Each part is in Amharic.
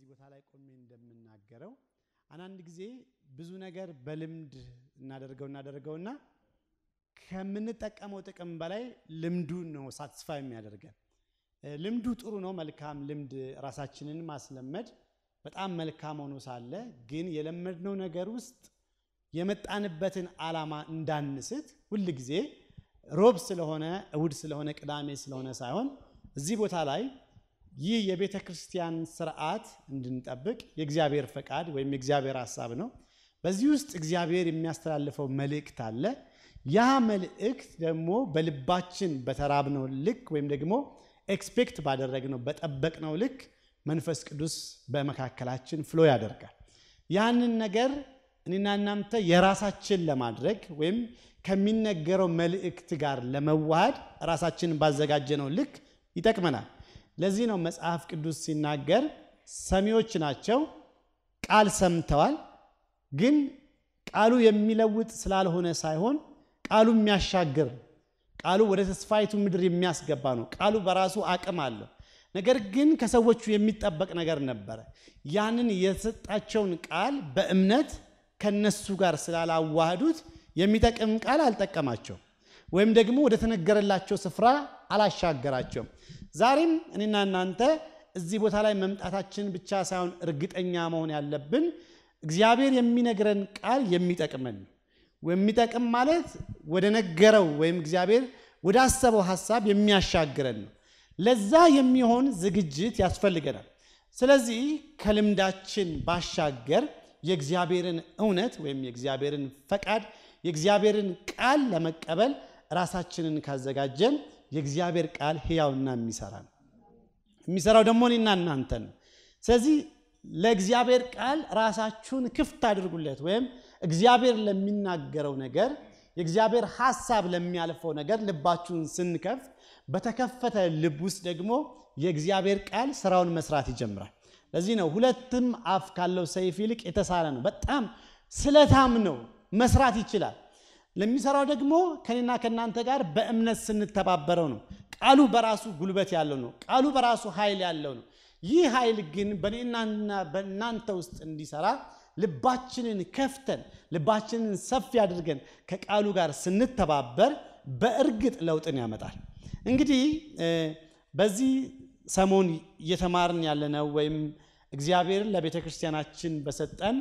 ቦታ ላይ ቆሜ እንደምናገረው አንድ ጊዜ ብዙ ነገር በልምድ እናደርገውና ከምንጠቀመው ጥቅም በላይ ልምዱ ነው ሳቲስፋይ የሚያደርገን ልምዱ ጥሩ ነው መልካም ልምድ ራሳችንን ማስለመድ በጣም መልካም ሆኖ ሳለ ግን የለመድነው ነገር ውስጥ የመጣንበትን ዓላማ እንዳንስት ሁሉ ጊዜ ሮብ ስለሆነ እሁድ ስለሆነ ቅዳሜ ስለሆነ ሳይሆን እዚህ ቦታ ላይ ይህ የቤተ ክርስቲያን ሥርዓት እንድንጠብቅ የእግዚአብሔር ፈቃድ ወይም የእግዚአብሔር ሐሳብ ነው በዚህ ውስጥ እግዚአብሔር የሚያስተላልፈው መልእክት አለ ያ መልእክት ደግሞ በልባችን በተራብነው ልክ ወይም ደግሞ ኤክስፔክት ባደረግነው በጠበቅነው ልክ መንፈስ ቅዱስ በመካከላችን ፍሎ ያደርጋል ያንን ነገር እኔና እናንተ የራሳችን ለማድረግ ወይም ከሚነገረው መልእክት ጋር ለመዋሃድ ራሳችንን ባዘጋጀነው ልክ ይጠቅመናል ለዚህ ነው መጽሐፍ ቅዱስ ሲናገር ሰሚዎች ናቸው ቃል ሰምተዋል ግን ቃሉ የሚለውጥ ስላልሆነ ሳይሆን ቃሉ የሚያሻግር ቃሉ ወደ ተስፋይቱ ምድር የሚያስገባ ነው ቃሉ በራሱ አቅም አለው ነገር ግን ከሰዎቹ የሚጠበቅ ነገር ነበር ያንን የተሰጣቸውን ቃል በእምነት ከነሱ ጋር ስላላዋሃዱት የሚጠቅም ቃል አልጠቀማቸው ወይም ደግሞ ወደ ተነገረላቸው ስፍራ አላሻገራቸው ዛሬም እኔና እናንተ እዚህ ቦታ ላይ መምጣታችን ብቻ ሳይሆን እርግጠኛ መሆን ያለብን እግዚአብሔር የሚነግረን ቃል የሚጠቅመን ወሚጠቅም ማለት ወደ ነገረው ወይም እግዚአብሔር ወደ አሰበው ሐሳብ የሚያሻግረን ነው ለዛ የሚሆን ዝግጅት ያስፈልገናል ስለዚህ ከልምዳችን ባሻገር የእግዚአብሔርን እውነት ወይም የእግዚአብሔርን ፈቃድ የእግዚአብሔርን ቃል ለመቀበል ራሳችንን ካዘጋጀን የእግዚአብሔር ቃል ሕያውና የሚሰራው ደግሞ እኔና እናንተ ነው ስለዚህ ለእግዚአብሔር ቃል ራሳችሁን ክፍት አድርጉለት ወይም እግዚአብሔር ለሚናገረው ነገር የእግዚአብሔር ሐሳብ ለሚያልፈው ነገር ልባችሁን ስንከፍት በተከፈተ ልብ ውስጥ ደግሞ የእግዚአብሔር ቃል ስራውን መስራት ይጀምራል ለዚህ ነው ሁለቱም አፍ ካለው ሰይፍ ይልቅ የተሳለ ነው በጣም ስለታም ነው መስራት ይችላል ለሚሰራው ደግሞ ከኔና ከናንተ ጋር በእምነት ስንተባበረው ነው ቃሉ በራሱ ጉልበት ያለው ነው ቃሉ በራሱ ኃይል ያለው ነው ይህ ኃይል ግን በእኔናና በእናንተ ውስጥ እንዲሰራ ልባችንን ከፍተን ልባችንን ሰፊ አድርገን ከቃሉ ጋር ስንተባበር በእርግጥ ለውጥን ያመጣል እንግዲህ በዚህ ሰሞን እየተማርን ያለነው ወይም እግዚአብሔር ለቤተክርስቲያናችን በሰጠን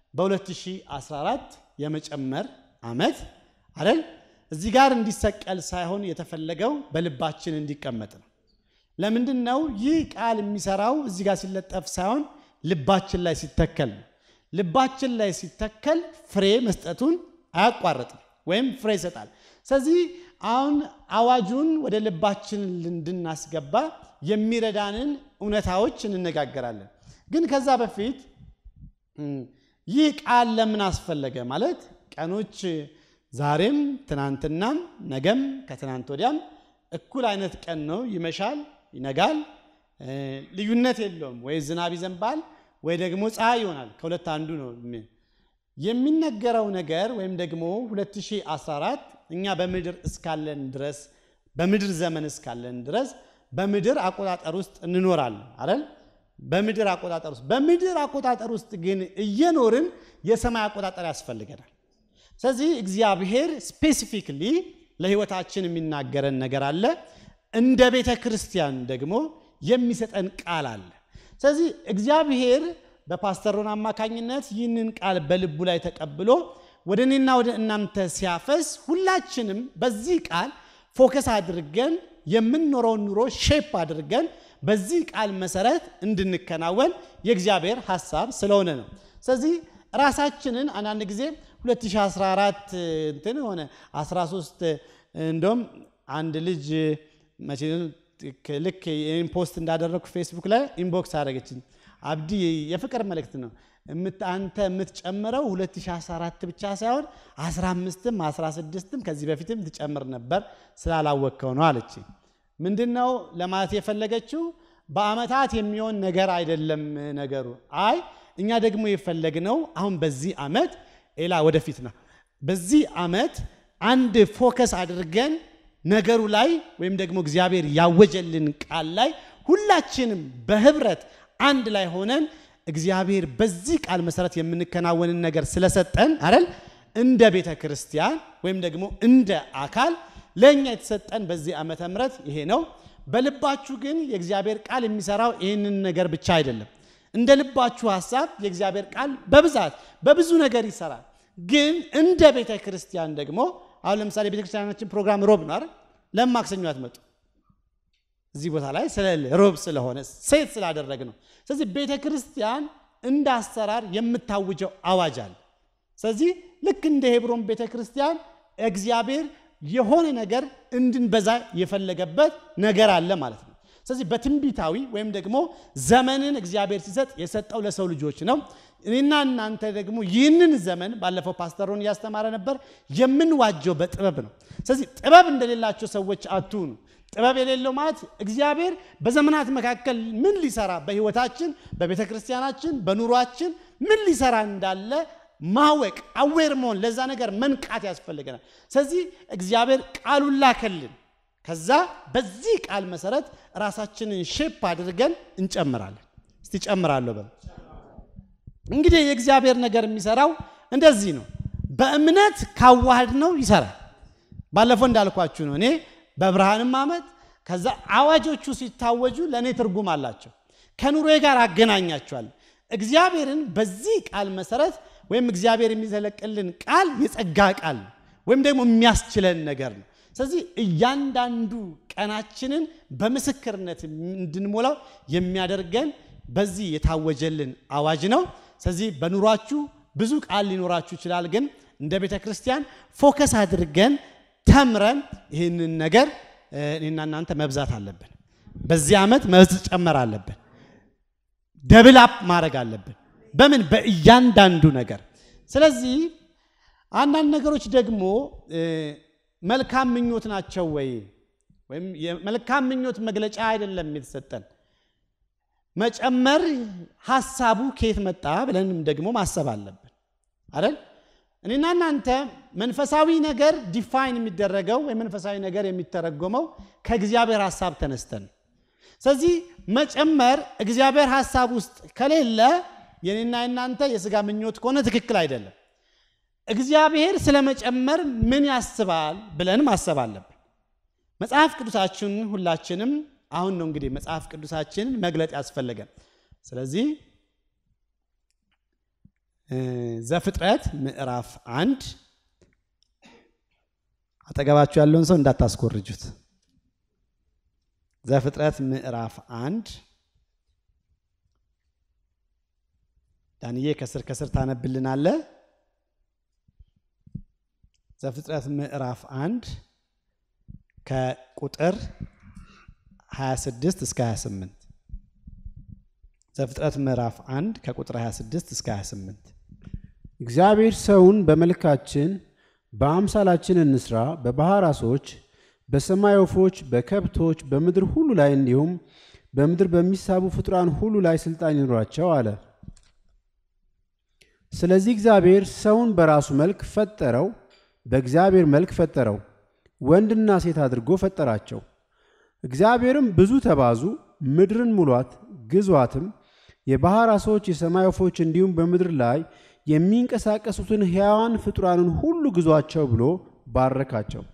በ2014 የመጨመር አመት አይደል እዚህ ጋር እንዲሰቀል ሳይሆን የተፈለገው በልባችን እንዲቀመጥ ነው ለምንድነው ይህ ቃል የሚሰራው እዚህ ጋር ሲለጠፍ ሳይሆን ልባችን ላይ ሲተከል ልባችን ላይ ሲተከል ፍሬ መስጠቱን አያቋርጥም ወይም ፍሬ ይሰጣል ስለዚህ አሁን አዋጁን ወደ ልባችን እንድናስገባ የሚረዳንን እውነታዎች እንነጋገራለን ግን ከዛ በፊት ይህ ቃል ለምን አስፈለገ ማለት ቀኖች ዛሬም ትናንትናም ነገም ከትናንት ወዲያም እኩል አይነት ቀን ነው ይመሻል ይነጋል ልዩነት የለውም ወይ ዝናብ ይዘንባል ወይ ደግሞ ፀሐይ ይሆናል ከሁለት አንዱ ነው የሚነገረው ነገር ወይም ደግሞ 2014 እኛ በምድር እስካለን ድረስ በምድር ዘመን እስካለን ድረስ በምድር አቆጣጠር ውስጥ እንኖራለን አይደል በምድር አቆጣጠር ውስጥ ግን እየኖርን የሰማይ አቆጣጠር ያስፈልገናል ስለዚህ እግዚአብሔር ስፔሲፊካሊ ለህይወታችን የሚናገረን ነገር አለ እንደ ቤተ ክርስቲያን ደግሞ የሚሰጠን ቃል አለ ስለዚህ እግዚአብሔር በፓስተር ሮን አማካኝነት ይህንን ቃል በልቡ ላይ ተቀብሎ ወደኔና ወደ እናንተ ሲያፈስ ሁላችንም በዚህ ቃል ፎከስ አድርገን የምንኖረው ኑሮ ሼፕ አድርገን በዚህ ቃል መሰረት እንድንከናወን የእግዚአብሔር ሐሳብ ስለሆነ ነው ስለዚህ ራሳችንን አንድ ጊዜ 2014 እንትን ሆነ 13 እንደም አንድ ልጅ መቼም ልክ ኢምፖስት እንዳደረኩ ፌስቡክ ላይ ኢንቦክስ አደረገችኝ አብዲ የፍቅር መልእክት ነው አንተ የምትጨምረው 2014 ብቻ ሳይሆን 15ም 16ም ከዚህ በፊትም ትጨምር ነበር ስላላወቀው ነው አለች ምንድነው ለማለት የፈለገችው በአመታት የሚሆን ነገር አይደለም ነገሩ አይ እኛ ደግሞ የፈለግነው አሁን በዚህ አመት ኤላ ወደፊት ነው በዚህ አመት አንድ ፎከስ አድርገን ነገሩ ላይ ወይም ደግሞ እግዚአብሔር ያወጀልን ቃል ላይ ሁላችንም በህብረት አንድ ላይ ሆነን እግዚአብሔር በዚህ ቃል መሰረት የምንከናወንን ነገር ስለሰጠን አይደል እንደ ቤተ ክርስቲያን ወይም ደግሞ እንደ አካል ለኛ የተሰጠን በዚህ ዓመተ ምህረት ይሄ ነው በልባችሁ ግን የእግዚአብሔር ቃል የሚሰራው ይሄንን ነገር ብቻ አይደለም እንደ ልባችሁ ሐሳብ የእግዚአብሔር ቃል በብዛት በብዙ ነገር ይሰራል ግን እንደ ቤተ ክርስቲያን ደግሞ አሁን ለምሳሌ ቤተ ክርስቲያናችን ፕሮግራም ሮብ ነው አይደል ለማክሰኞ አትመጡ እዚህ ቦታ ላይ ሮብ ስለሆነ ሴት ስላደረግ ነው ስለዚህ ቤተ ክርስቲያን እንደ አሰራር የምታውጀው አዋጅ አለ ስለዚህ ልክ እንደ ሄብሮን ቤተ ክርስቲያን እግዚአብሔር የሆነ ነገር እንድንበዛ የፈለገበት ነገር አለ ማለት ነው ስለዚህ በትንቢታዊ ወይም ደግሞ ዘመንን እግዚአብሔር ሲሰጥ የሰጠው ለሰው ልጆች ነው እኔና እናንተ ደግሞ ይህንን ዘመን ባለፈው ፓስተሩን ያስተማረ ነበር የምንዋጀው በጥበብ ነው ስለዚህ ጥበብ እንደሌላቸው ሰዎች አትሁኑ ጥበብ የሌለው ማለት እግዚአብሔር በዘመናት መካከል ምን ሊሰራ በህይወታችን በቤተክርስቲያናችን በኑሯችን ምን ሊሰራ እንዳለ ማወቅ አዌር መሆን ለዛ ነገር መንቃት ያስፈልገናል ስለዚህ እግዚአብሔር ቃሉን ላከልን ከዛ በዚህ ቃል መሰረት ራሳችንን ሼፕ አድርገን እንጨምራለን እስቲ ጨምራለሁ በል እንግዲህ የእግዚአብሔር ነገር የሚሰራው እንደዚህ ነው በእምነት ካዋህድ ነው ይሰራል ባለፈው እንዳልኳችሁ ነው እኔ በብርሃንም አመት ከዛ አዋጆቹ ሲታወጁ ለኔ ትርጉም አላቸው ከኑሮዬ ጋር አገናኛቸዋል እግዚአብሔርን በዚህ ቃል መሰረት ወይም እግዚአብሔር የሚዘለቅልን ቃል የጸጋ ቃል ወይም ደግሞ የሚያስችለን ነገር ነው ስለዚህ እያንዳንዱ ቀናችንን በምስክርነት እንድንሞላው የሚያደርገን በዚህ የታወጀልን አዋጅ ነው ስለዚህ በኑሯችሁ ብዙ ቃል ሊኖራችሁ ይችላል ግን እንደ ቤተ ክርስቲያን ፎከስ አድርገን ተምረን ይሄንን ነገር እኔና እናንተ መብዛት አለብን በዚህ ዓመት መጨመር አለብን ደብል አፕ ማድረግ አለብን በምን በእያንዳንዱ ነገር ስለዚህ አንዳንድ ነገሮች ደግሞ መልካም ምኞት ናቸው ወይም የመልካም ምኞት መግለጫ አይደለም የተሰጠን መጨመር ሐሳቡ ከየት መጣ ብለንም ደግሞ ማሰብ አለብን አይደል እኔና እናንተ መንፈሳዊ ነገር ዲፋይን የሚደረገው መንፈሳዊ ነገር የሚተረጎመው ከእግዚአብሔር ሐሳብ ተነስተን ስለዚህ መጨመር እግዚአብሔር ሐሳብ ውስጥ ከሌለ የኔና እናንተ የሥጋ ምኞት ከሆነ ትክክል አይደለም እግዚአብሔር ስለመጨመር ምን ያስባል ብለን ማሰብ አለብን መጽሐፍ ቅዱሳችን ሁላችንም አሁን ነው እንግዲህ መጽሐፍ ቅዱሳችንን መግለጥ ያስፈልጋል ስለዚህ ዘፍጥረት ምዕራፍ 1 አጠገባችሁ ያለውን ሰው እንዳታስቆርጁት ዘፍጥረት ምዕራፍ 1 ዳንኤ ከስር ታነብልናለ ዘፍጥረት ምዕራፍ 1 ከቁጥር 26 እስከ 28 ዘፍጥረት ምዕራፍ 1 ከቁጥር 26 እስከ 28 እግዚአብሔር ሰውን በመልካችን በአምሳላችን እንስራ በባህር ዓሦች በሰማይ ወፎች በከብቶች በምድር ሁሉ ላይ እንዲሁም በምድር በሚሳቡ ፍጡራን ሁሉ ላይ ሥልጣን ይኖራቸው አለ ስለዚህ እግዚአብሔር ሰውን በራሱ መልክ ፈጠረው በእግዚአብሔር መልክ ፈጠረው ወንድና ሴት አድርጎ ፈጠራቸው እግዚአብሔርም ብዙ ተባዙ ምድርን ሙሏት ግዟትም የባህር ዓሦች የሰማይ ወፎች እንዲሁም በምድር ላይ የሚንቀሳቀሱትን ሕያዋን ፍጡራንን ሁሉ ግዟቸው ብሎ ባረካቸው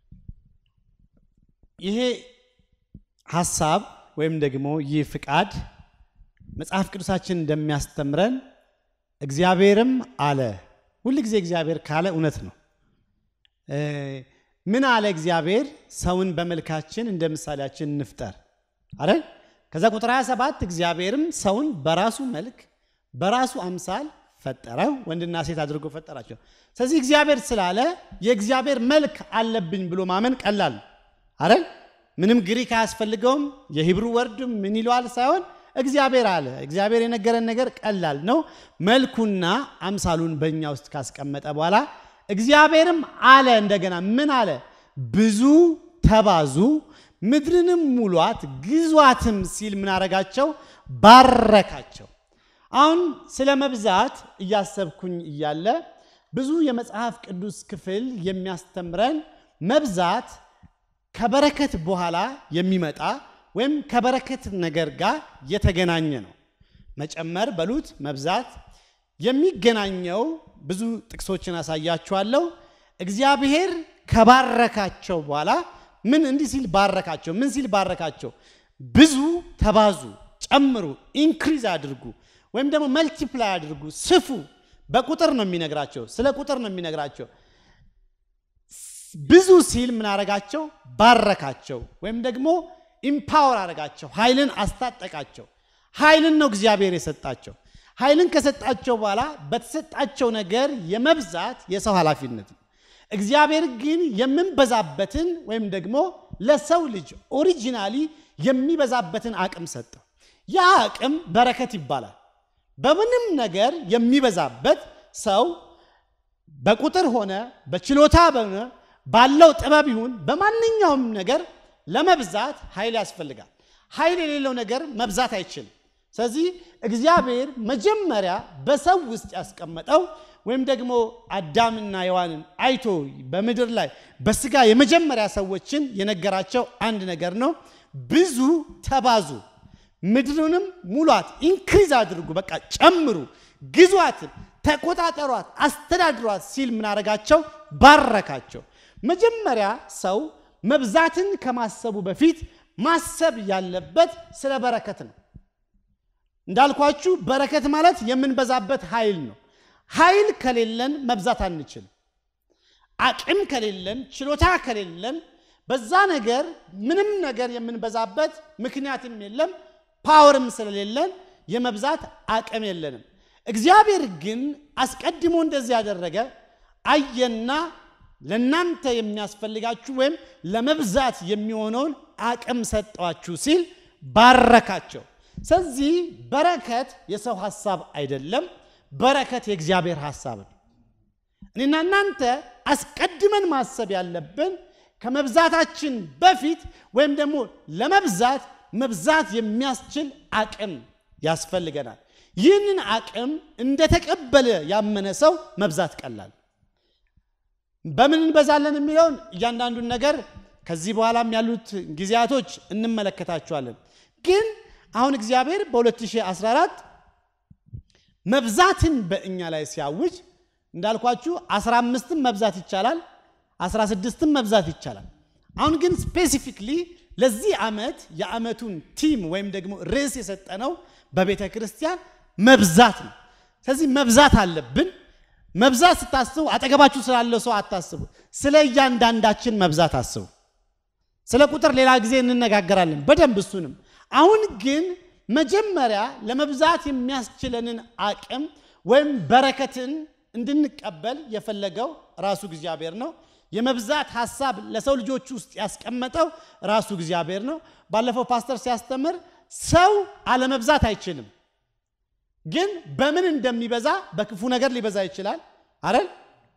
ይሄ ሐሳብ ወይም ደግሞ ይህ ፍቃድ መጽሐፍ ቅዱሳችን እንደሚያስተምረን እግዚአብሔርም አለ ሁሉ ጊዜ እግዚአብሔር ካለ እውነት ነው ምን አለ እግዚአብሔር ሰውን በመልካችን እንደ ምሳሌያችን እንፍጠር አይደል ከዛ ቁጥር 27 እግዚአብሔርም ሰውን በራሱ መልክ በራሱ አምሳል ፈጠረው ወንድና ሴት አድርጎ ፈጠራቸው ስለዚህ እግዚአብሔር ስላለ የእግዚአብሔር መልክ አለብኝ ብሎ ማመን ቀላል አይደል ምንም ግሪክ አያስፈልገውም የሂብሩ ወርድ ምን ይሏል ሳይሆን እግዚአብሔር አለ እግዚአብሔር የነገረን ነገር ቀላል ነው መልኩና አምሳሉን በእኛ ውስጥ ካስቀመጠ በኋላ እግዚአብሔርም አለ እንደገና ምን አለ ብዙ ተባዙ ምድርንም ሙሏት ግዟትም ሲል ምን አረጋቸው ባረካቸው አሁን ስለ መብዛት እያሰብኩኝ እያለ ብዙ የመጽሐፍ ቅዱስ ክፍል የሚያስተምረን መብዛት ከበረከት በኋላ የሚመጣ ወይም ከበረከት ነገር ጋር የተገናኘ ነው መጨመር በሉት መብዛት የሚገናኘው ብዙ ጥቅሶችን አሳያችኋለሁ እግዚአብሔር ከባረካቸው በኋላ ምን እንዲህ ሲል ባረካቸው ምን ሲል ባረካቸው ብዙ ተባዙ ጨምሩ ኢንክሪዝ አድርጉ ወይም ደግሞ መልቲፕላይ አድርጉ ስፉ በቁጥር ነው የሚነግራቸው ስለ ቁጥር ነው የሚነግራቸው ብዙ ሲል ምን አረጋቸው ባረካቸው ወይም ደግሞ ኢምፓወር አረጋቸው ኃይልን አስታጠቃቸው ኃይልን ነው እግዚአብሔር የሰጣቸው ኃይልን ከሰጣቸው በኋላ በተሰጣቸው ነገር የመብዛት የሰው ኃላፊነት እግዚአብሔር ግን የምንበዛበትን ወይም ደግሞ ለሰው ልጅ ኦሪጂናሊ የሚበዛበትን አቅም ሰጠው ያ አቅም በረከት ይባላል በምንም ነገር የሚበዛበት ሰው በቁጥር ሆነ በችሎታ ባለው ጥበብ ይሁን በማንኛውም ነገር ለመብዛት ኃይል ያስፈልጋል ኃይል የሌለው ነገር መብዛት አይችልም ስለዚህ እግዚአብሔር መጀመሪያ በሰው ውስጥ ያስቀመጠው ወይም ደግሞ አዳምና ሔዋንን አይቶ በመድር ላይ በስጋ የመጀመሪያ ሰዎችን የነገራቸው አንድ ነገር ነው ብዙ ተባዙ ምድሩንም ሙሏት ኢንክሪዝ አድርጉ በቃ ጨምሩ ግዟት ተቆጣጣሯት አስተዳድሯት ሲል ምን አረጋቸው ባረካቸው መጀመሪያ ሰው መብዛትን ከማሰቡ በፊት ማሰብ ያለበት ስለ በረከት ነው እንዳልኳችሁ በረከት ማለት የምንበዛበት ኃይል ነው ኃይል ከሌለን መብዛት አንችል አቅም ከሌለን ችሎታ ከሌለን በዛ ነገር ምንም ነገር የምንበዛበት ምክንያትም የለም ፓወርም ስለሌለን የመብዛት አቅም የለንም እግዚአብሔር ግን አስቀድሞ እንደዚህ ያደረገ አየና ለናንተ የሚያስፈልጋችሁ ወይም ለመብዛት የሚሆነውን አቅም ሰጣችሁ ሲል ባረካቸው ስለዚህ በረከት የሰው ሐሳብ አይደለም በረከት የእግዚአብሔር ሐሳብ ነው እኔና እናንተ አስቀድመን ማሰብ ያለብን ከመብዛታችን በፊት ወይም ደግሞ ለመብዛት መብዛት የሚያስችል አቅም ያስፈልገናል ይህንን አቅም እንደተቀበለ ያመነ ሰው መብዛት ቀላል በምን እንበዛለን የሚለውን እያንዳንዱን ነገር ከዚህ በኋላም ያሉት ጊዜያቶች እንመለከታቸዋለን ግን አሁን እግዚአብሔር በ2014 መብዛትን በእኛ ላይ ሲያውጅ እንዳልኳችሁ 15ም መብዛት ይቻላል 16ም መብዛት ይቻላል አሁን ግን ስፔሲፊክሊ ለዚህ አመት የአመቱን ቲም ወይም ደግሞ ርዕስ የሰጠነው በቤተ ክርስቲያን መብዛት ነው ስለዚህ መብዛት አለብን መብዛት ስታስቡ አጠገባችሁ ስላለው ሰው አታስቡ ስለ እያንዳንዳችን መብዛት አስቡ ስለ ቁጥር ሌላ ጊዜ እንነጋገራለን በደንብ እሱንም አሁን ግን መጀመሪያ ለመብዛት የሚያስችለንን አቅም ወይም በረከትን እንድንቀበል የፈለገው ራሱ እግዚአብሔር ነው የመብዛት ሐሳብ ለሰው ልጆች ውስጥ ያስቀመጠው ራሱ እግዚአብሔር ነው ባለፈው ፓስተር ሲያስተምር ሰው አለ መብዛት አይችልም ግን በምን እንደሚበዛ በክፉ ነገር ሊበዛ ይችላል አይደል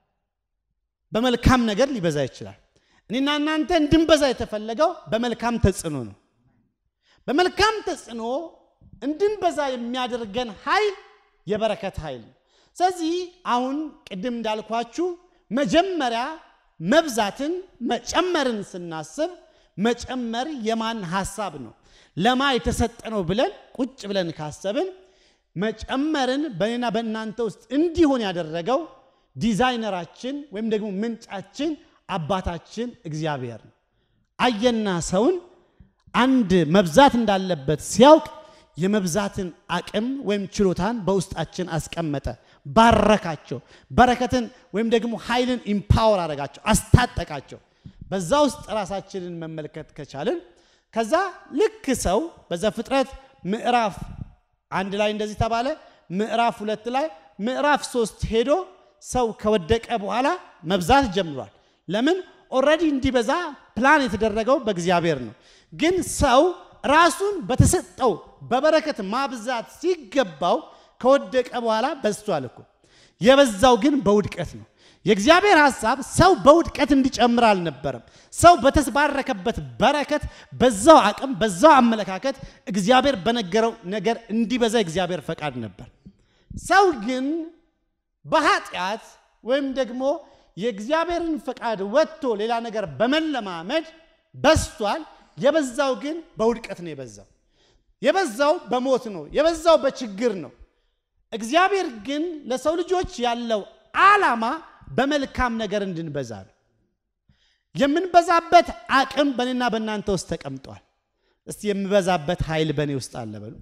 በመልካም ነገር ሊበዛ ይችላል እኔና እናንተ እንድንበዛ የተፈለገው በመልካም ተጽኖ ነው በመልካም ተጽኖ እንድንበዛ የሚያደርገን ኃይል የበረከት ኃይል ስለዚህ አሁን ቅድም እንዳልኳችሁ መጀመሪያ መብዛትን መጨመርን ስናስብ መጨመር የማን ሐሳብ ነው ለማ የተሰጠነው ብለን ቁጭ ብለን ካሰብን መጨመርን በእኔና በእናንተ ውስጥ እንዲሆን ያደረገው ዲዛይነራችን ወይም ደግሞ ምንጫችን አባታችን እግዚአብሔር ነው አየና ሰውን አንድ መብዛት እንዳለበት ሲያውቅ የመብዛትን አቅም ወይም ችሎታን በውስጣችን አስቀመጠ ባረካቸው በረከትን ወይም ደግሞ ኃይልን ኢምፓወር አረጋቸው አስታጠቃቸው በዛ ውስጥ ራሳችንን መመልከት ከቻልን ከዛ ልክ ሰው በዘፍጥረት ምዕራፍ 1 ላይ እንደዚህ ተባለ ምዕራፍ 2 ላይ ምዕራፍ 3 ሄዶ ሰው ከወደቀ በኋላ መብዛት ጀምሯል ለምን ኦሬዲ እንዲበዛ ፕላን የተደረገው በእግዚአብሔር ነው ግን ሰው ራሱን በተሰጠው በበረከት ማብዛት ሲገባው ከወደቀ በኋላ በዝቷል እኮ የበዛው ግን በውድቀት ነው የእግዚአብሔር ሐሳብ ሰው በውድቀት እንዲጨምር አልነበረም ሰው በተባረከበት በረከት በዛው አቅም በዛው አመለካከት እግዚአብሔር በነገረው ነገር እንዲበዛ እግዚአብሔር ፈቃድ ነበር ሰው ግን በኃጢአት ወይም ደግሞ የእግዚአብሔርን ፈቃድ ወጥቶ ሌላ ነገር በመለማመድ በዝቷል የበዛው ግን በውድቀት ነው የበዛው የበዛው በሞት ነው የበዛው በችግር ነው እግዚአብሔር ግን ለሰው ልጆች ያለው ዓላማ በመልካም ነገር እንድንበዛ ነው የምንበዛበት አቅም በእኔና በእናንተ ውስጥ ተቀምጧል እስቲ የምበዛበት ኃይል በእኔ ውስጥ አለ በሉ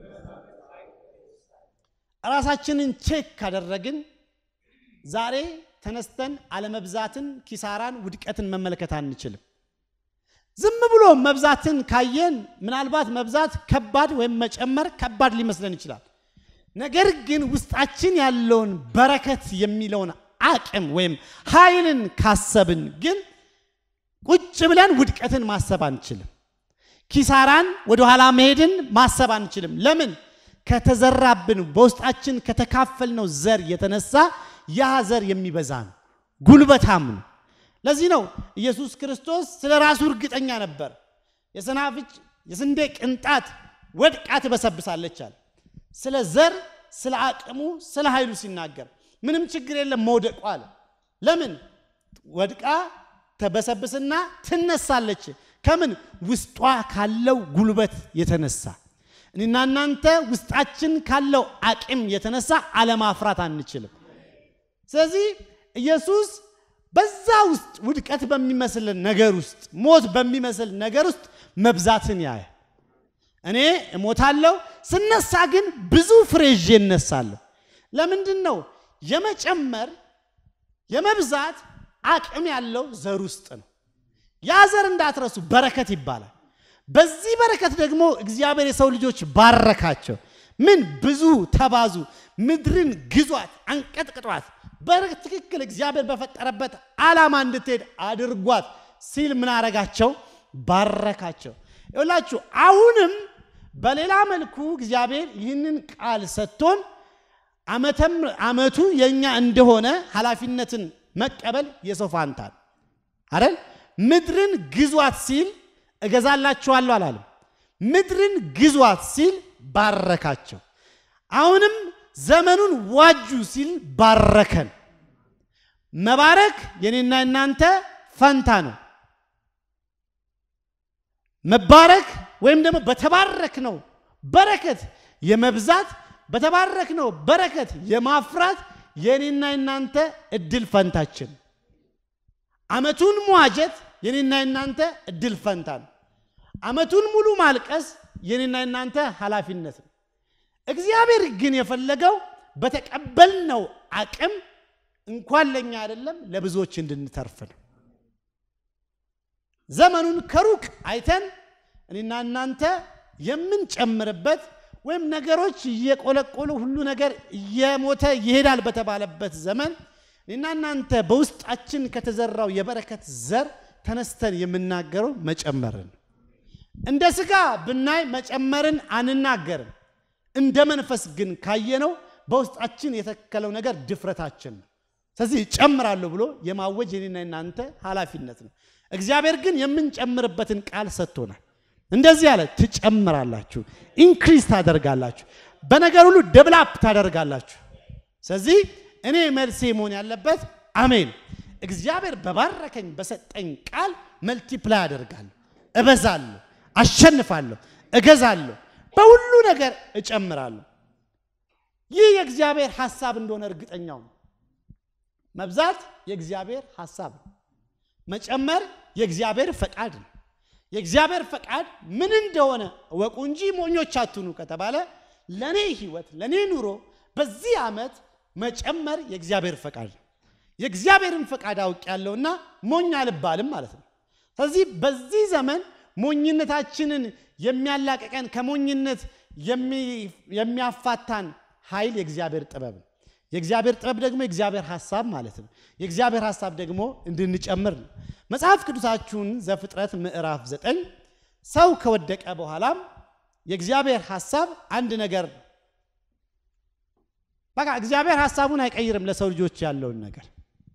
ራሳችንን ቼክ ካደረግን ዛሬ ተነስተን አለመብዛትን ኪሳራን ውድቀትን መመልከት አንችልም ዝም ብሎ መብዛትን ካየን ምናልባት መብዛት ከባድ ወይም መጨመር ከባድ ሊመስለን ይችላል ነገር ግን ውስጣችን ያለውን በረከት የሚለውን አቅም ወይም ኃይልን ካሰብን ግን ቁጭ ብለን ውድቀትን ማሰብ አንችልም ኪሳራን ወደ ኋላ መሄድን ማሰብ አንችልም ለምን ከተዘራብን በውስጣችን ከተካፈልነው ዘር የተነሳ ያ ዘር የሚበዛ ነው ጉልበታም ነው ለዚህ ነው ኢየሱስ ክርስቶስ ስለራሱ እርግጠኛ ነበር የሰናፍጭ የስንዴ ቅንጣት ወድቃ ትበሰብሳለች አለ ስለ ዘር ስለ አቅሙ ስለ ኃይሉ ሲናገር ምንም ችግር የለም መውደቁ አለ ለምን ወድቃ ተበሰብስና ትነሳለች ከምን ውስጧ ካለው ጉልበት የተነሳ እኔና እናንተ ውስጣችን ካለው አቅም የተነሳ አለማፍራት አንችልም ስለዚህ ኢየሱስ በዛ ውስጥ ውድቀት በሚመስል ነገር ውስጥ ሞት በሚመስል ነገር ውስጥ መብዛትን ያየ እኔ እሞታለሁ ስነሳ ግን ብዙ ፍሬ ይዤ እነሳለሁ ለምንድነው የመጨመር የመብዛት አቅም ያለው ዘር ውስጥ ነው ያ ዘር እንዳትረሱ በረከት ይባላል በዚህ በረከት ደግሞ እግዚአብሔር የሰው ልጆች ባረካቸው ምን ብዙ ተባዙ ምድርን ግዟት አንቀጥቅጧት በትክክል እግዚአብሔር በፈጠረበት ዓላማ እንድትሄድ አድርጓት ሲል ምን አረጋቸው ባረካቸው ይላችሁ አሁንም በሌላ መልኩ እግዚአብሔር ይህንን ቃል ሰጥቶን አመቱ የኛ እንደሆነ ኃላፊነትን መቀበል የሰው ፋንታ አይደል ምድርን ግዟት ሲል እገዛላችኋለሁ አላለም ምድርን ግዟት ሲል ባረካቸው አሁንም ዘመኑን ዋጁ ሲል ባረከን መባረክ የኔና እናንተ ፈንታ ነው መባረክ ወይም ደግሞ በተባረክ ነው በረከት የመብዛት በተባረክ ነው በረከት የማፍራት የኔና እናንተ እድል ፈንታችን አመቱን መዋጀት የኔና እናንተ እድል ፈንታ ነው አመቱን ሙሉ ማልቀስ የኔና እናንተ ኃላፊነት ነው እግዚአብሔር ግን የፈለገው በተቀበልነው አቅም እንኳን ለኛ አይደለም ለብዙዎች እንድንተርፍ ነው ዘመኑን ከሩቅ አይተን እኔና እናንተ የምንጨምርበት ወይም ነገሮች እየቆለቆሉ ሁሉ ነገር እየሞተ ይሄዳል በተባለበት ዘመን እኔና እናንተ በውስጣችን ከተዘራው የበረከት ዘር ተነስተን የምናገረው መጨመርን እንደ ስጋ ብናይ መጨመርን አንናገርም እንደ መንፈስ ግን ካየነው በውስጣችን የተከለው ነገር ድፍረታችን ነው ስለዚህ ጨምራለሁ ብሎ የማወጅ የኔና እናንተ ኃላፊነት ነው እግዚአብሔር ግን የምንጨምርበትን ቃል ሰጥቶናል እንደዚህ ያለ ትጨምራላችሁ ኢንክሪዝ ታደርጋላችሁ በነገር ሁሉ ዴቨሎፕ ታደርጋላችሁ ስለዚህ እኔ መልሴ መሆን ያለበት አሜን እግዚአብሔር በባረከኝ በሰጠኝ ቃል መልቲፕላይ አደርጋለሁ እበዛለሁ አሸንፋለሁ እገዛለሁ በሁሉ ነገር እጨምራለሁ ይህ የእግዚአብሔር ሐሳብ እንደሆነ እርግጠኛው መብዛት የእግዚአብሔር ሐሳብ መጨመር የእግዚአብሔር ፈቃድ ነው የእግዚአብሔር ፈቃድ ምን እንደሆነ ወቁ እንጂ ሞኞች አትኑ ከተባለ ለኔ ህይወት ለኔ ኑሮ በዚህ አመት መጨመር የእግዚአብሔር ፈቃድ ነው የእግዚአብሔርን ፈቃድ አውቃለሁና ሞኝ አልባልም ማለት ነው ስለዚህ በዚህ ዘመን ሞኝነታችንን የሚያላቀቀን ከሞኝነት የሚያፋታን ኃይል የእግዚአብሔር ጥበብ ነው የእግዚአብሔር ጥበብ ደግሞ የእግዚአብሔር ሐሳብ ማለት ነው የእግዚአብሔር ሐሳብ ደግሞ እንድንጨምር ነው መጽሐፍ ቅዱሳችሁን ዘፍጥረት ምዕራፍ 9 ሰው ከወደቀ በኋላም የእግዚአብሔር ሐሳብ አንድ ነገር በቃ እግዚአብሔር ሐሳቡን አይቀይርም ለሰው ልጆች ያለውን ነገር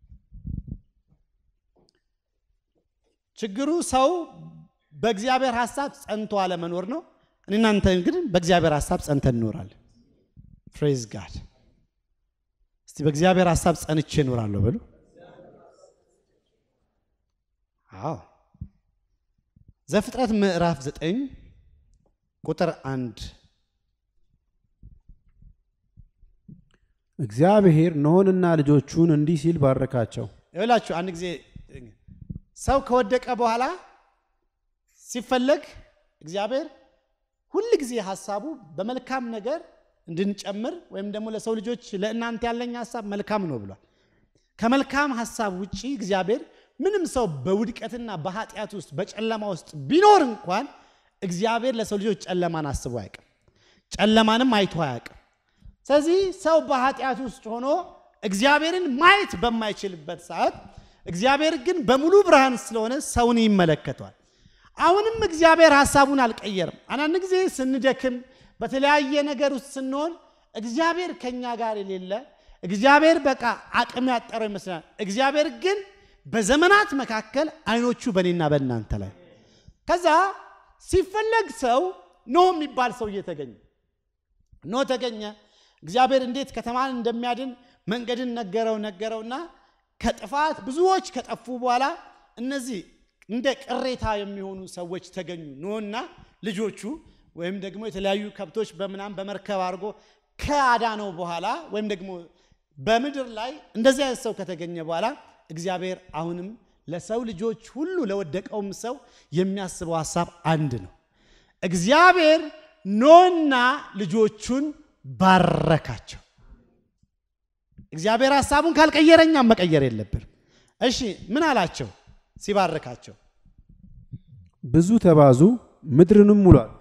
ችግሩ ሰው በእግዚአብሔር ሐሳብ ጸንቶ አለ መኖር ነው እናንተ ግን በእግዚአብሔር ሐሳብ ጸንተን እንኖራለን praise god እስቲ በእግዚአብሔር ሐሳብ ጸንቼ እኖራለሁ በሉ ዘፍጥረት ምዕራፍ 9 ቁጥር 1 እግዚአብሔር ኖህንና ልጆቹን እንዲህ ሲል ባረካቸው ይላችሁ አንድ ጊዜ ሰው ከወደቀ በኋላ ሲፈለግ እግዚአብሔር ሁሉ ጊዜ ሐሳቡ በመልካም ነገር እንድንጨምር ወይም ደግሞ ለሰው ልጆች ለእናንተ ያለኝ ሐሳብ መልካም ነው ብሏል ከመልካም ሐሳብ ውጪ እግዚአብሔር ምንም ሰው በውድቀትና በኃጢያት ውስጥ በጨለማ ውስጥ ቢኖር እንኳን እግዚአብሔር ለሰው ልጆች ጨለማን አስቦ አያውቅም ጨለማንም አይቶ አያውቅም ስለዚህ ሰው በኃጢያት ውስጥ ሆኖ እግዚአብሔርን ማየት በማይችልበት ሰዓት እግዚአብሔር ግን በሙሉ ብርሃን ስለሆነ ሰውን ይመለከታል አሁንም እግዚአብሔር ሐሳቡን አልቀየረም አንዳንድ ጊዜ ስንደክም በተለያየ ነገር ውስጥ ስንሆን እግዚአብሔር ከኛ ጋር የሌለ እግዚአብሔር በቃ አቅም ያጠረው ይመስላል እግዚአብሔር ግን በዘመናት መካከል አይኖቹ በእኔና በእናንተ ላይ ከዛ ሲፈለግ ሰው ኖህ የሚባል ሰው እየተገኘ ኖህ ተገኘ እግዚአብሔር እንዴት ከተማን እንደሚያድን መንገድን ነገረውና ከጥፋት ብዙዎች ከጠፉ በኋላ እነዚህ እንደ ቅሬታ የሚሆኑ ሰዎች ተገኙ ኖህና ልጆቹ ወይም ደግሞ የተለያዩ ከብቶች በመናም በመርከብ አርጎ ከአዳነው በኋላ ወይም ደግሞ በመድር ላይ እንደዚህ አይነት ሰው ከተገኘ በኋላ እግዚአብሔር አሁንም ለሰው ልጆች ሁሉ ለወደቀውም ሰው የሚያስበው ሐሳብ አንድ ነው እግዚአብሔር ኖህና ልጆቹን ባረካቸው እግዚአብሔር ሐሳቡን ካልቀየረኛ መቀየር የለብን እሺ ምን አላቸው ሲባረካቸው ብዙ ተባዙ ምድርንም ሙሏት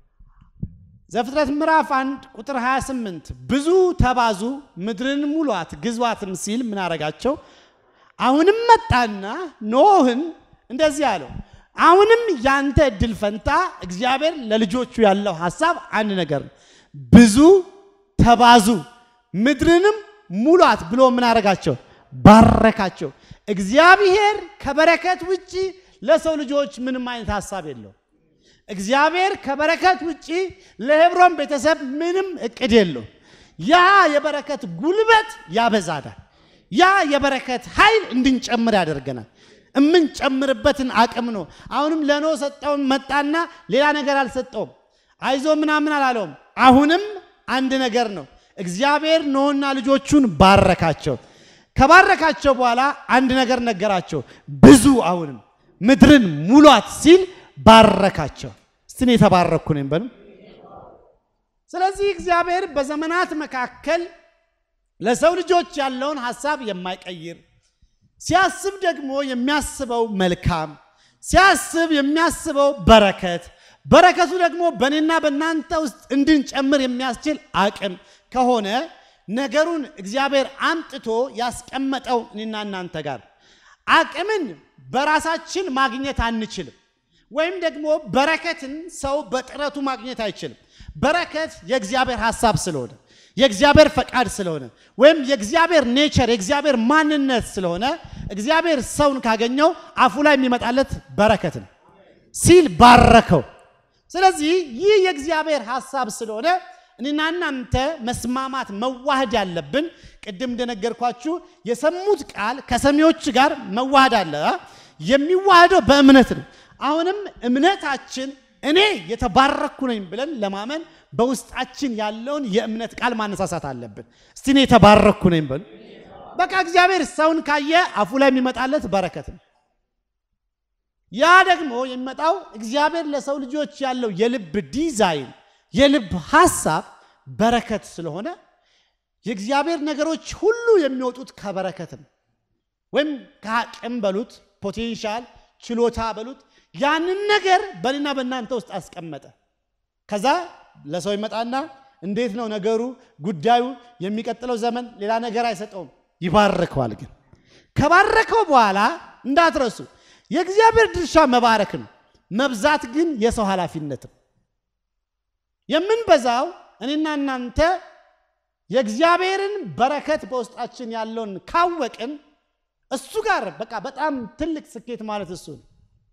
ዘፍጥረት ምዕራፍ 1 ቁጥር 28 ብዙ ተባዙ ምድርን ሙሏት ግዟትም ሲል ምን አረጋቸው አሁንም መጣና ኖህን እንደዚህ አለው አሁንም ያንተ እድል ፈንታ እግዚአብሔር ለልጆቹ ያለው ሐሳብ አንድ ነገር ነው ብዙ ተባዙ ምድርንም ሙሏት ብሎ ምን አረጋቸው ባረካቸው እግዚአብሔር ከበረከት ውጪ ለሰው ልጆች ምንም አይነት ሐሳብ የለው እግዚአብሔር ከበረከት ውጪ ለሄብሮን ቤተሰብ ምንም እቅድ የለው ያ የበረከት ጉልበት ያበዛዳል ያ የበረከት ኃይል እንድንጨምር ያደርገናል እምንጨምርበትን አቅም ነው አሁንም ለኖህ ሰጠው መጣና ሌላ ነገር አልሰጠውም አይዞ ምናምን አላለውም አሁንም አንድ ነገር ነው እግዚአብሔር ኖህና ልጆቹን ባረካቸው ከባረካቸው በኋላ አንድ ነገር ነገራቸው ብዙ አሁንም ምድርን ሙሏት ሲል ባረካቸው እስቲ ተባረኩ ነኝ በሉ ስለዚህ እግዚአብሔር በዘመናት መካከል ለሰው ልጆች ያለውን ሐሳብ የማይቀይር ሲያስብ ደግሞ የሚያስበው መልካም ሲያስብ የሚያስበው በረከቱ ደግሞ በእኔና በእናንተ ውስጥ እንድንጨምር የሚያስችል አቅም ከሆነ ነገሩን እግዚአብሔር አምጥቶ ያስቀመጠው እኔና እናንተ ጋር አቅምን በራሳችን ማግኘት አንችልም ወይም ደግሞ በረከትን ሰው በጥረቱ ማግኘት አይችልም በረከት የእግዚአብሔር ሐሳብ ስለሆነ የእግዚአብሔር ፈቃድ ስለሆነ ወይም የእግዚአብሔር ኔቸር የእግዚአብሔር ማንነት ስለሆነ እግዚአብሔር ሰውን ካገኘው አፉ ላይ የሚመጣለት በረከት ነው ሲል ባረከው ስለዚህ ይህ የእግዚአብሔር ሐሳብ ስለሆነ እኔና እናንተ መስማማት መዋሃድ ያለብን ቅድም እንደነገርኳችሁ የሰሙት ቃል ከሰሚዎች ጋር መዋሃድ አለ የሚዋሃደው በእምነት ነው አሁንም እምነታችን እኔ የተባረኩ ነኝ ብለን ለማመን በውስጣችን ያለውን የእምነት ቃል ማነሳሳት አለብን እስቲ እኔ የተባረኩ ነኝ በሉ በቃ እግዚአብሔር ሰውን ካየ አፉ ላይ የሚመጣለት በረከት ነው ያ ደግሞ የሚመጣው እግዚአብሔር ለሰው ልጆች ያለው የልብ ዲዛይን የልብ ሐሳብ በረከት ስለሆነ የእግዚአብሔር ነገሮች ሁሉ የሚወጡት ከበረከት ነው ወይም ከአቅም በሉት ፖቴንሻል ችሎታ በሉት ያንን ነገር በእኔና በእናንተ ውስጥ አስቀመጠ ከዛ ለሰው ይመጣና እንዴት ነው ነገሩ ጉዳዩ የሚቀጥለው ዘመን ሌላ ነገር አይሰጠውም ይባርከዋል ግን ከባረከው በኋላ እንዳትረሱ የእግዚአብሔር ድርሻ መባረክ ነው መብዛት ግን የሰው ኃላፊነት ነው የምንበዛው እኔና እናንተ የእግዚአብሔርን በረከት በውስጣችን ያለውን ካወቅን እሱ ጋር በቃ በጣም ትልቅ ስኬት ማለት እሱ ነው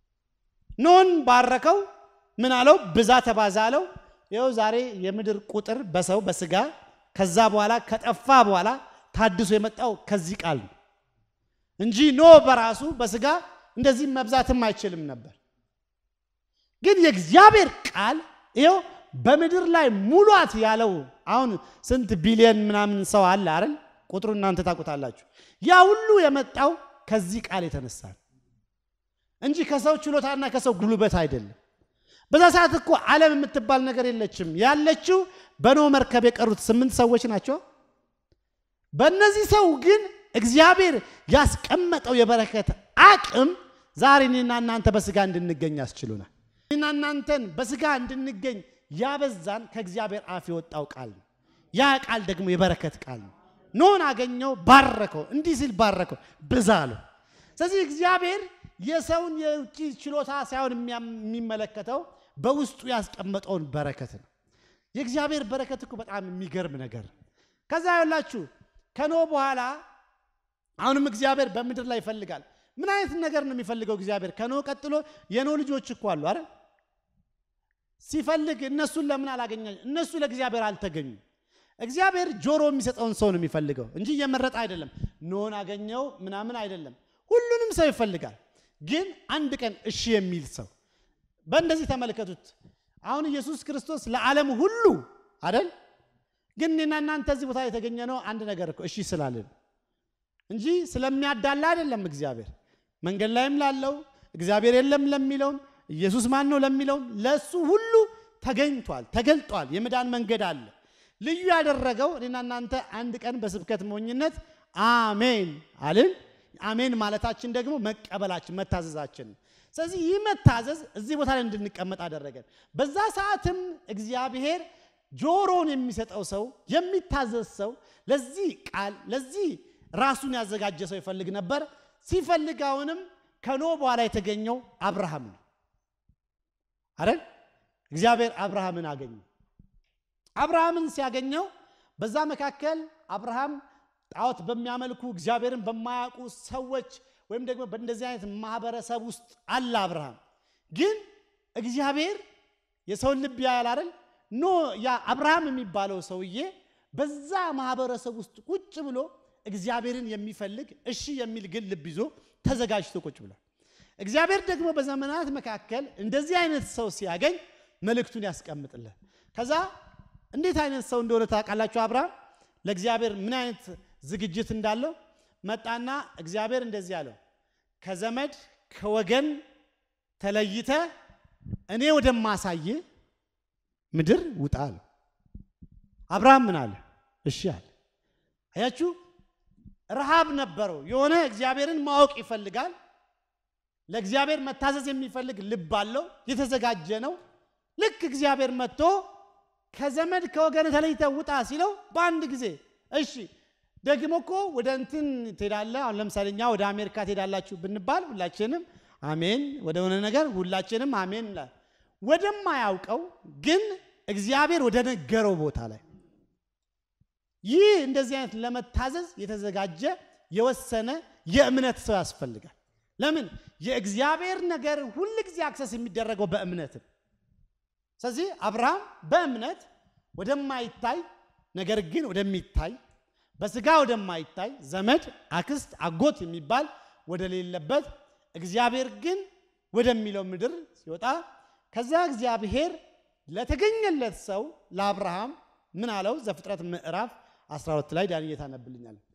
ኖህን ባረከው ምን አለው ብዛ ተባዛ አለው ይኸው ዛሬ የምድር ቁጥር በሰው በስጋ ከዛ በኋላ ከጠፋ በኋላ ታድሶ የመጣው ከዚህ ቃል ነው እንጂ ኖህ በራሱ በስጋ እንደዚህ መብዛትም አይችልም ነበር ግን የእግዚአብሔር ቃል ይኸው በምድር ላይ ሙሏት ያለው አሁን ስንት ቢሊየን ምናምን ሰው አለ አይደል ቁጥሩ እናንተ ታውቁታላችሁ ያ ሁሉ የመጣው ከዚህ ቃል የተነሳ እንጂ ከሰው ችሎታና ከሰው ጉልበት አይደለም በዛ ሰዓት እኮ ዓለም የምትባል ነገር የለችም ያለችው በኖ መርከብ የቀሩት 8 ሰዎች ናቸው በእነዚህ ሰው ግን እግዚአብሔር ያስቀመጠው የበረከት አቅም ዛሬ እኔና እናንተ በስጋ እንድንገኝ ያስችሉናል እኔና እናንተን በስጋ እንድንገኝ ያበዛን ከእግዚአብሔር አፍ የወጣው ቃል ነው ያ ቃል ደግሞ የበረከት ቃል ነው ኖን አገኘው ባረከው እንዲህ ሲል ባረከው ብዛለው ስለዚህ እግዚአብሔር የሰውን የውጪ ችሎታ ሳይሆን የሚመለከተው በውስጡ ያስቀመጠውን በረከት ነው የእግዚአብሔር በረከት እኮ በጣም የሚገርም ነገር ከዛ ያላችሁ ከኖ በኋላ አሁንም እግዚአብሔር በመድር ላይ ይፈልጋል ምን አይነት ነገር ነው የሚፈልገው እግዚአብሔር ከኖ ቀጥሎ የኖ ልጆች እኮ አሉ አይደል ሲፈልግ እነሱን ለምን አላገኛኝ እነሱ ለእግዚአብሔር አልተገኙ እግዚአብሔር ጆሮ የሚሰጠውን ሰው ነው የሚፈልገው እንጂ የመረጠ አይደለም ኖን አገኘው ምናምን አይደለም ሁሉንም ሰው ይፈልጋል ግን አንድ ቀን እሺ የሚል ሰው በእንደዚህ ተመልከቱት አሁን ኢየሱስ ክርስቶስ ለዓለም ሁሉ አይደል ግን እኔና እናንተ እዚህ ቦታ የተገኘነው አንድ ነገር እኮ እሺ ስላልን እንጂ ስለሚያዳላ አይደለም እግዚአብሔር መንገድ ላይም ላለው እግዚአብሔር የለም ለሚለው ኢየሱስ ማን ነው ለሚለው ለሱ ሁሉ ተገኝቷል ተገልጧል የመዳን መንገድ አለ ልዩ ያደረገው እኔና እናንተ አንድ ቀን በስብከት ሞኝነት አሜን አልን አሜን ማለታችን ደግሞ መቀበላችን መታዘዛችን ስለዚህ ይመታዘዝ እዚህ ቦታ ላይ እንድንቀመጥ አደረገን በዛ ሰዓትም እግዚአብሔር ጆሮን የሚሰጠው ሰው የሚታዘዝ ሰው ለዚህ ቃል ለዚህ ራሱን ያዘጋጀ ሰው ይፈልግ ነበር ሲፈልጋውንም ከኖ በኋላ የተገኘው አብርሃም ነው አይደል እግዚአብሔር አብርሃምን አገኘው አብርሃምን ሲያገኘው በዛ መካከል አብርሃም ጣዖት በሚያመልኩ እግዚአብሔርን በማያውቁ ሰዎች ወይም ደግሞ በእንደዚህ አይነት ማህበረሰብ ውስጥ አለ አብርሃም ግን እግዚአብሔር የሰው ልብ ያያል አይደል ኖ ያ አብርሃም የሚባለው ሰውዬ በዛ ማህበረሰብ ውስጥ ቁጭ ብሎ እግዚአብሔርን የሚፈልግ እሺ የሚል ግን ልብ ይዞ ተዘጋጅቶ ቁጭ ብሏል እግዚአብሔር ደግሞ በዘመናት መካከል እንደዚህ አይነት ሰው ሲያገኝ መልእክቱን ያስቀምጥልህ ከዛ እንዴት አይነት ሰው እንደሆነ ታውቃላችሁ አብርሃም ለእግዚአብሔር ምን አይነት ዝግጅት እንዳለው መጣና እግዚአብሔር እንደዚህ ያለው ከዘመድ ከወገን ተለይተ እኔ ወደማሳይ ምድር ውጣል አብርሃም ምን አለ እሺ አለ አያችሁ ረሃብ ነበረው የሆነ እግዚአብሔርን ማወቅ ይፈልጋል ለእግዚአብሔር መታዘዝ የሚፈልግ ልብ አለው የተዘጋጀ ነው ልክ እግዚአብሔር መጥቶ ከዘመድ ከወገን ተለይተ ውጣ ሲለው በአንድ ጊዜ እሺ ደግሞኮ ወደ እንትን ትሄዳለህ አሁን ለምሳሌኛ ወደ አሜሪካ ትሄዳላችሁ ብንባል ሁላችንም አሜን ወደ ሆነ ነገር ሁላችንም አሜን ወደማያውቀው ግን እግዚአብሔር ወደ ነገረው ቦታ ላይ ይህ እንደዚህ አይነት ለመታዘዝ የተዘጋጀ የወሰነ የእምነት ሰው ያስፈልጋል ለምን የእግዚአብሔር ነገር ሁሉ ጊዜ አክሰስ የሚደረገው በእምነት ስለዚህ አብርሃም በእምነት ወደማይታይ ነገር ግን ወደሚታይ በስጋ ወደማይታይ ዘመድ አክስት አጎት የሚባል ወደሌለበት እግዚአብሔር ግን ወደሚለው ምድር ሲወጣ ከዛ እግዚአብሔር ለተገኘለት ሰው ለአብርሃም ምን አለው ዘፍጥረት ምዕራፍ 12 ላይ ዳንኤል ታነብልኛል